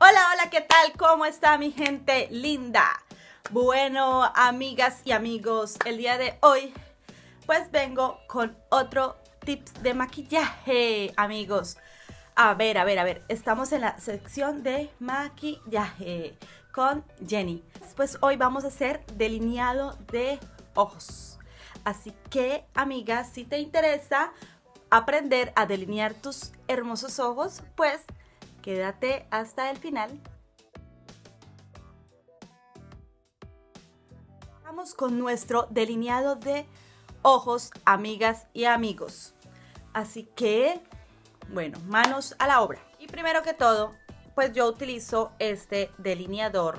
Hola, hola, ¿qué tal? ¿Cómo está mi gente linda? Bueno, amigas y amigos, el día de hoy pues vengo con otro tips de maquillaje, amigos. A ver, estamos en la sección de maquillaje con Jenny. Pues hoy vamos a hacer delineado de ojos. Así que, amigas, si te interesa aprender a delinear tus hermosos ojos, pues quédate hasta el final. Vamos con nuestro delineado de ojos, amigas y amigos. Así que, bueno, manos a la obra. Y primero que todo, pues yo utilizo este delineador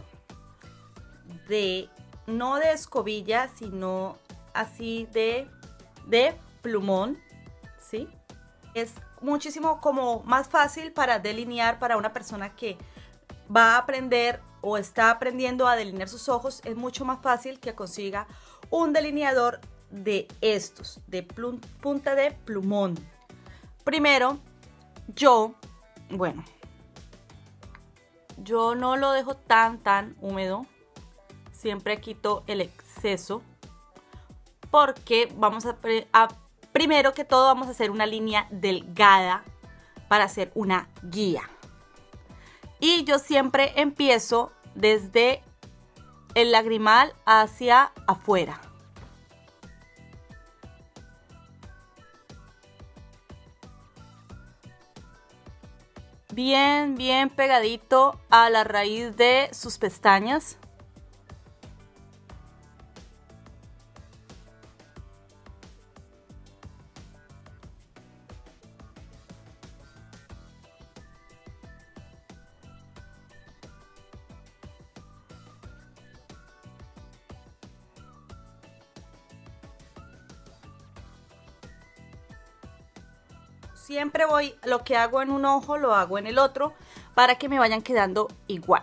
no de escobilla, sino así de plumón, ¿sí? Es muchísimo como más fácil para delinear para una persona que va a aprender o está aprendiendo a delinear sus ojos. Es mucho más fácil que consiga un delineador de estos, de punta de plumón. Primero, yo no lo dejo tan húmedo. Siempre quito el exceso porque vamos primero que todo vamos a hacer una línea delgada para hacer una guía. Y yo siempre empiezo desde el lagrimal hacia afuera. Bien pegadito a la raíz de sus pestañas. Siempre lo que hago en un ojo lo hago en el otro para que me vayan quedando igual.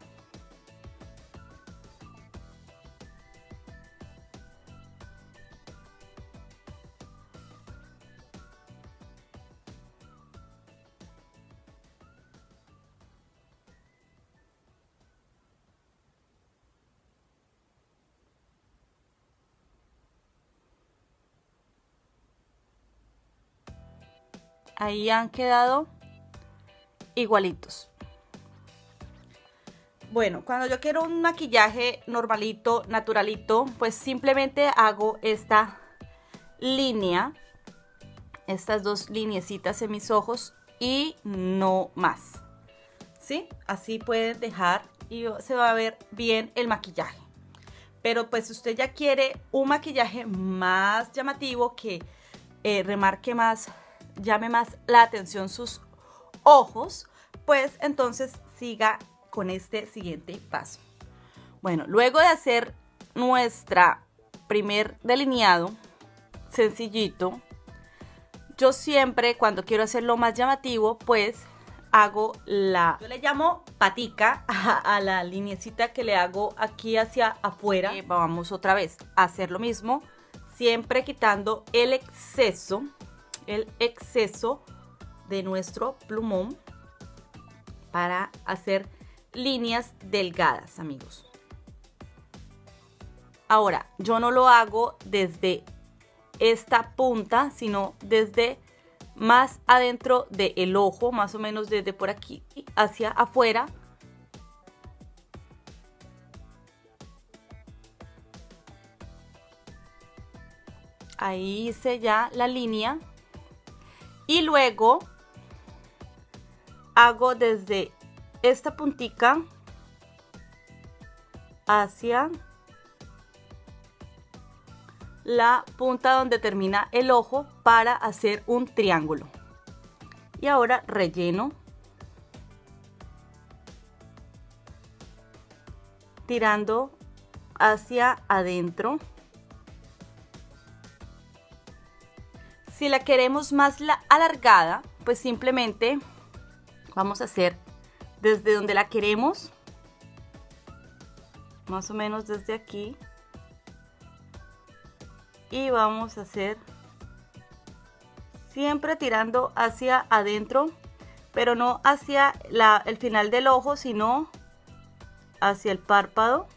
Ahí han quedado igualitos. Bueno, cuando yo quiero un maquillaje normalito, naturalito, pues simplemente hago esta línea, estas dos lineecitas en mis ojos y no más, ¿sí? Así pueden dejar y se va a ver bien el maquillaje. Pero pues si usted ya quiere un maquillaje más llamativo que remarque más, llame más la atención sus ojos, pues entonces siga con este siguiente paso. Bueno, luego de hacer nuestra primer delineado sencillito, yo siempre cuando quiero hacerlo más llamativo, pues hago yo le llamo patica a la lineecita que le hago aquí hacia afuera. Vamos otra vez a hacer lo mismo, siempre quitando el exceso de nuestro plumón para hacer líneas delgadas, amigos. Ahora, yo no lo hago desde esta punta, sino desde más adentro del ojo, más o menos desde por aquí hacia afuera. Ahí hice ya la línea. Y luego hago desde esta puntica hacia la punta donde termina el ojo para hacer un triángulo. Y ahora relleno tirando hacia adentro. Si la queremos más alargada, pues simplemente vamos a hacer desde donde la queremos, más o menos desde aquí, y vamos a hacer siempre tirando hacia adentro, pero no hacia el final del ojo, sino hacia el párpado,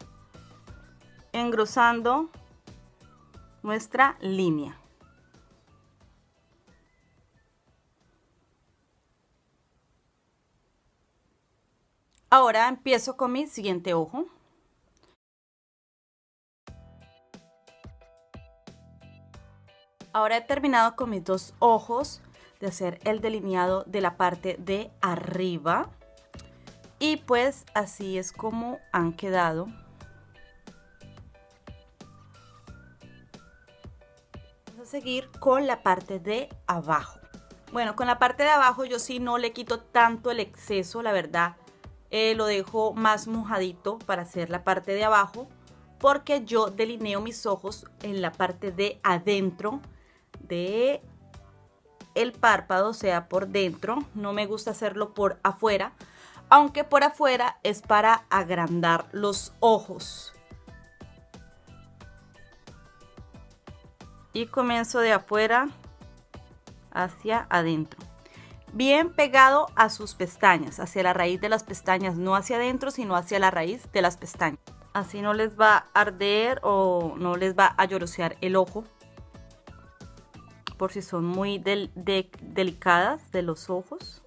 engrosando nuestra línea. Ahora empiezo con mi siguiente ojo. Ahora he terminado con mis dos ojos de hacer el delineado de la parte de arriba. Y pues así es como han quedado. Vamos a seguir con la parte de abajo. Bueno, con la parte de abajo yo sí no le quito tanto el exceso, la verdad. Lo dejo más mojadito para hacer la parte de abajo, porque yo delineo mis ojos en la parte de adentro de el párpado, o sea, por dentro. No me gusta hacerlo por afuera, aunque por afuera es para agrandar los ojos. Y comienzo de afuera hacia adentro, bien pegado a sus pestañas, hacia la raíz de las pestañas, no hacia adentro, sino hacia la raíz de las pestañas. Así no les va a arder o no les va a llorosear el ojo, por si son muy delicadas de los ojos.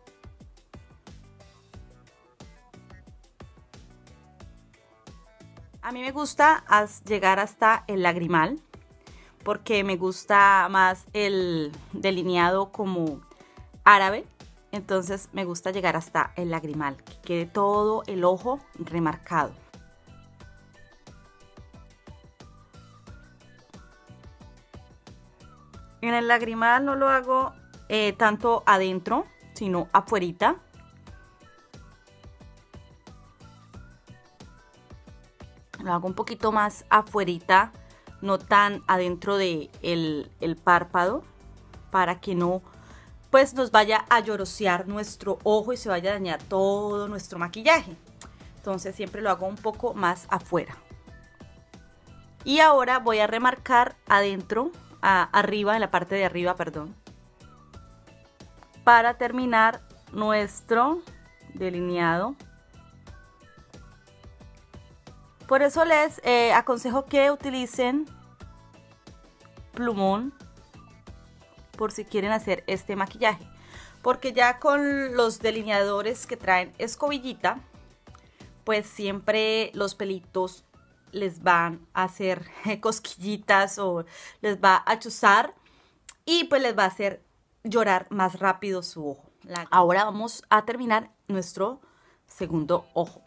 A mí me gusta llegar hasta el lagrimal, porque me gusta más el delineado como árabe. Entonces me gusta llegar hasta el lagrimal, que quede todo el ojo remarcado. En el lagrimal no lo hago tanto adentro, sino afuerita. Lo hago un poquito más afuerita, no tan adentro de el párpado, para que no pues nos vaya a llorosear nuestro ojo y se vaya a dañar todo nuestro maquillaje. Entonces siempre lo hago un poco más afuera. Y ahora voy a remarcar adentro, arriba, en la parte de arriba, perdón, para terminar nuestro delineado. Por eso les aconsejo que utilicen plumón por si quieren hacer este maquillaje, porque ya con los delineadores que traen escobillita, pues siempre los pelitos les van a hacer cosquillitas o les va a chuzar y pues les va a hacer llorar más rápido su ojo. Ahora vamos a terminar nuestro segundo ojo.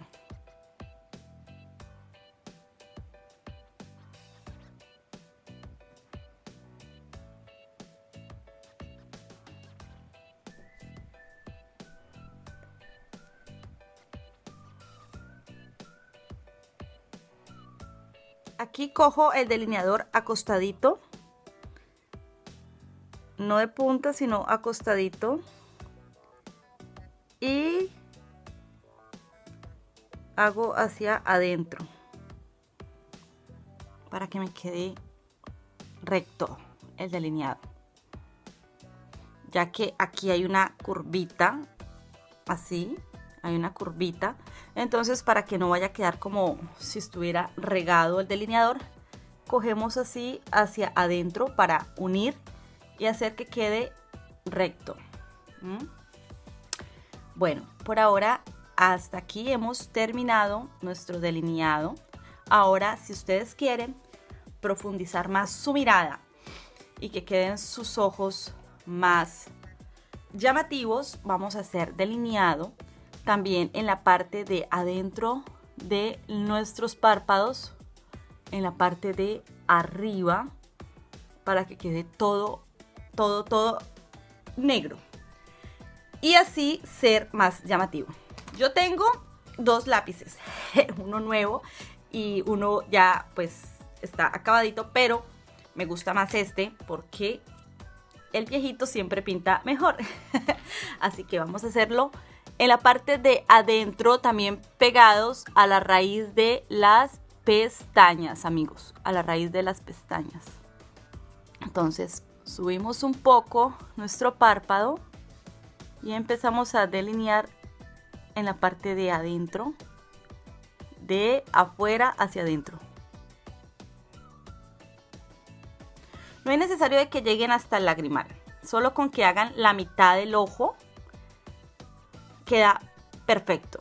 Aquí cojo el delineador acostadito, no de punta sino acostadito, y hago hacia adentro para que me quede recto el delineado, ya que aquí hay una curvita, así hay una curvita. Entonces, para que no vaya a quedar como si estuviera regado el delineador, cogemos así hacia adentro para unir y hacer que quede recto. Bueno, por ahora hasta aquí hemos terminado nuestro delineado. Ahora, si ustedes quieren profundizar más su mirada y que queden sus ojos más llamativos, vamos a hacer delineado también en la parte de adentro de nuestros párpados, en la parte de arriba, para que quede todo negro y así ser más llamativo. Yo tengo dos lápices, uno nuevo y uno ya pues está acabadito, pero me gusta más este porque el viejito siempre pinta mejor. Así que vamos a hacerlo en la parte de adentro, también pegados a la raíz de las pestañas, amigos, a la raíz de las pestañas. Entonces subimos un poco nuestro párpado Y empezamos a delinear en la parte de adentro, de afuera hacia adentro. No es necesario de que lleguen hasta el lagrimal, solo con que hagan la mitad del ojo queda perfecto.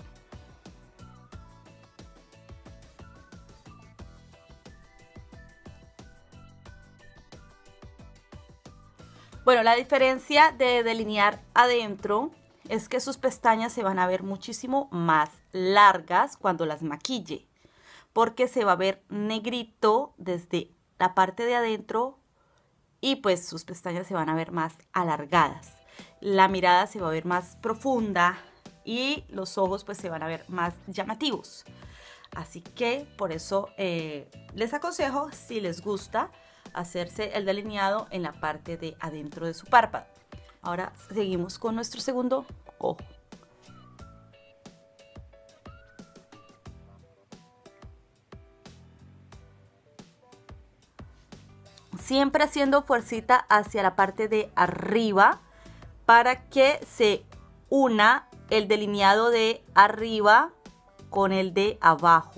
Bueno, la diferencia de delinear adentro es que sus pestañas se van a ver muchísimo más largas cuando las maquille, porque se va a ver negrito desde la parte de adentro y pues sus pestañas se van a ver más alargadas. La mirada se va a ver más profunda y los ojos pues se van a ver más llamativos. Así que por eso les aconsejo, si les gusta, hacerse el delineado en la parte de adentro de su párpado. Ahora seguimos con nuestro segundo ojo. Siempre haciendo fuercita hacia la parte de arriba para que se una el delineado de arriba con el de abajo.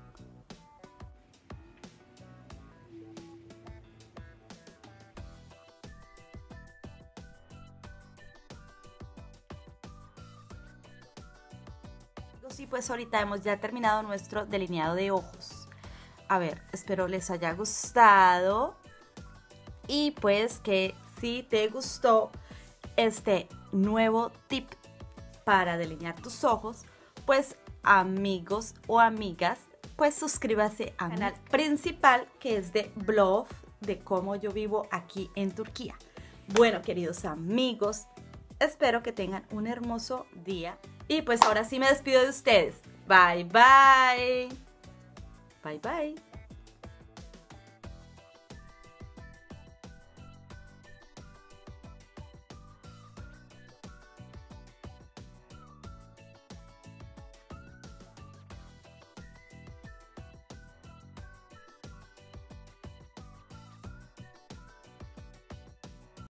Y pues ahorita hemos ya terminado nuestro delineado de ojos. A ver, espero les haya gustado. Y pues que si te gustó este nuevo tip para delinear tus ojos, pues amigos o amigas, pues suscríbase a mi canal principal, que es de blog de cómo yo vivo aquí en Turquía. Bueno, queridos amigos, espero que tengan un hermoso día. Y pues ahora sí me despido de ustedes. Bye, bye. Bye, bye.